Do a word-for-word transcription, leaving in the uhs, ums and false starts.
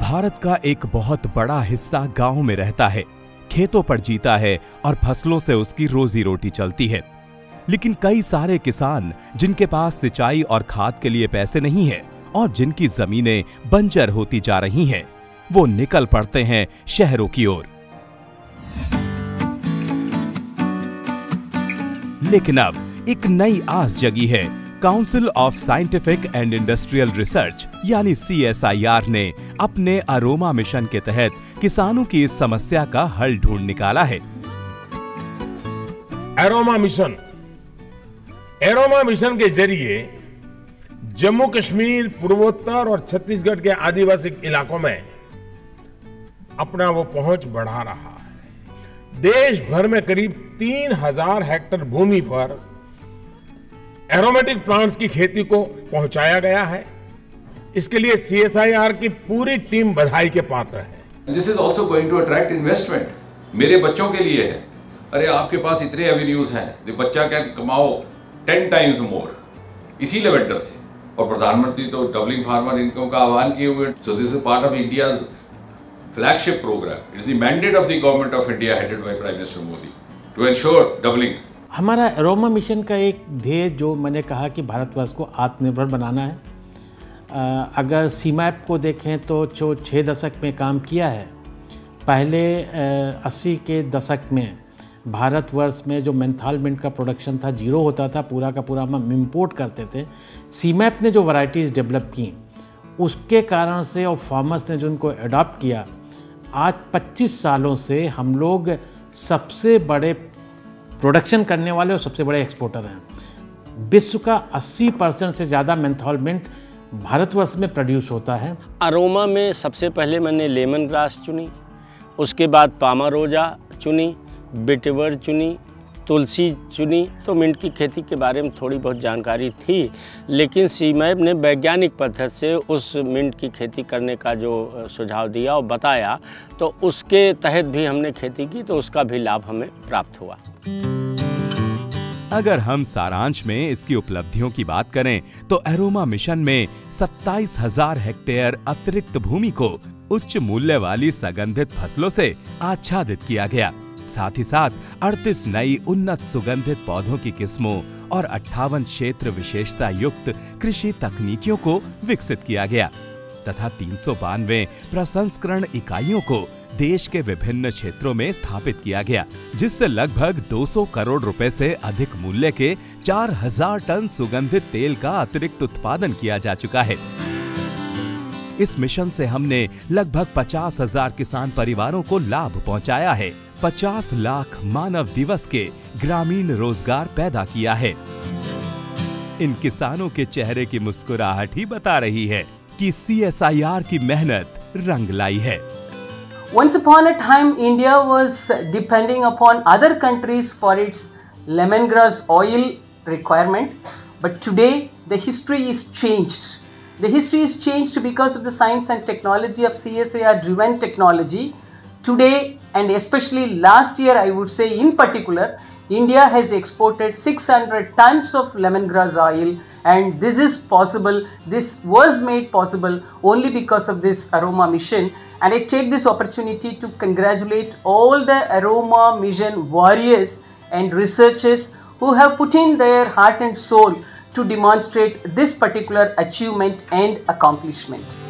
भारत का एक बहुत बड़ा हिस्सा गांव में रहता है, खेतों पर जीता है और फसलों से उसकी रोजी रोटी चलती है। लेकिन कई सारे किसान जिनके पास सिंचाई और खाद के लिए पैसे नहीं है और जिनकी जमीनें बंजर होती जा रही हैं, वो निकल पड़ते हैं शहरों की ओर। लेकिन अब एक नई आस जगी है। Council of scientific and industrial research यानी सी एस आई आर ने अपने अरोमा मिशन के तहत किसानों की इस समस्या का हल ढूंढ निकाला है। अरोमा मिशन अरोमा मिशन के जरिए जम्मू कश्मीर, पूर्वोत्तर और छत्तीसगढ़ के आदिवासी इलाकों में अपना वो पहुंच बढ़ा रहा है। देश भर में करीब तीन हजार हेक्टेयर भूमि पर एरोमेटिक प्लांट्स की खेती को पहुंचाया गया है। इसके लिए सी एस आई आर की पूरी टीम बधाई के पात्र है। This is also going to attract investment. मेरे बच्चों के लिए है। अरे आपके पास इतने एवेन्यूज हैं, जो बच्चा कैन कमाओ टेन टाइम्स मोर इसी लेवेंडर से। और प्रधानमंत्री तो डबलिंग फार्मर इनकम का आह्वान किए हुए। So this is part of India's flagship programme. It's the mandate of the government of India headed by prime minister Modi to ensure doubling. हमारा अरोमा मिशन का एक ध्येय, जो मैंने कहा कि भारतवर्ष को आत्मनिर्भर बनाना है। आ, अगर सीमैप को देखें तो जो छः दशक में काम किया है, पहले अस्सी के दशक में भारतवर्ष में जो मेंथॉल मिंट का प्रोडक्शन था जीरो होता था, पूरा का पूरा हम इम्पोर्ट करते थे। सीमैप ने जो वैरायटीज़ डेवलप की, उसके कारण से और फार्मर्स ने जो उनको अडॉप्ट किया, आज पच्चीस सालों से हम लोग सबसे बड़े प्रोडक्शन करने वाले और सबसे बड़े एक्सपोर्टर हैं। विश्व का अस्सी परसेंट से ज़्यादा मेंथॉल मिंट भारतवर्ष में प्रोड्यूस होता है। अरोमा में सबसे पहले मैंने लेमन ग्रास चुनी, उसके बाद पामारोजा चुनी, बिटवर चुनी, तुलसी चुनी। तो मिंट की खेती के बारे में थोड़ी बहुत जानकारी थी, लेकिन सीमैप ने वैज्ञानिक पद्धति से उस मिंट की खेती करने का जो सुझाव दिया और बताया, तो उसके तहत भी हमने खेती की, तो उसका भी लाभ हमें प्राप्त हुआ। अगर हम सारांश में इसकी उपलब्धियों की बात करें तो अरोमा मिशन में सत्ताईस हजार हेक्टेयर अतिरिक्त भूमि को उच्च मूल्य वाली सुगंधित फसलों से आच्छादित किया गया। साथ ही साथ अड़तीस नई उन्नत सुगंधित पौधों की किस्मों और अट्ठावन क्षेत्र विशेषता युक्त कृषि तकनीकियों को विकसित किया गया तथा तीन सौ बानवे प्रसंस्करण इकाइयों को देश के विभिन्न क्षेत्रों में स्थापित किया गया, जिससे लगभग दो सौ करोड़ रुपए से अधिक मूल्य के चार हजार टन सुगंधित तेल का अतिरिक्त उत्पादन किया जा चुका है। इस मिशन से हमने लगभग पचास हजार किसान परिवारों को लाभ पहुंचाया है। पचास लाख मानव दिवस के ग्रामीण रोजगार पैदा किया है। इन किसानों के चेहरे की मुस्कुराहट ही बता रही है कि सी एस आई आर की मेहनत रंग लाई है। Once upon a time, India was depending upon other countries for its lemongrass oil requirement, but today the history is changed. The history is changed because of the science and technology of C S I R driven technology. Today, and especially last year, I would say in particular, India has exported six hundred tons of lemongrass oil, and this is possible. This was made possible only because of this Aroma mission. And I take this opportunity to congratulate all the Aroma Mission warriors and researchers who have put in their heart and soul to demonstrate this particular achievement and accomplishment.